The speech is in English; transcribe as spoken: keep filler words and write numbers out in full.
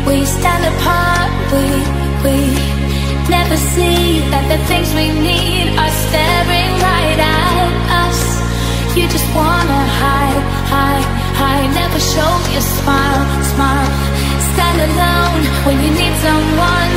we stand apart. We, we never see that the things we need are staring right at us. You just wanna hide, hide, hide. Never show your smile, smile. Stand alone when you need someone